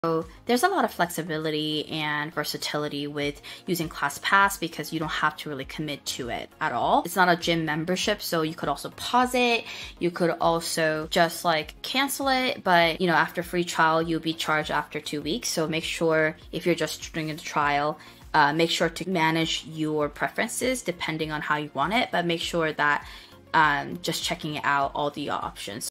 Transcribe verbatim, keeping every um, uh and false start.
So there's a lot of flexibility and versatility with using ClassPass because you don't have to really commit to it at all. It's not a gym membership, so you could also pause it. You could also just like cancel it, but you know, after free trial, you'll be charged after two weeks. So make sure if you're just doing the trial, uh, make sure to manage your preferences depending on how you want it, but make sure that um, just checking out all the options.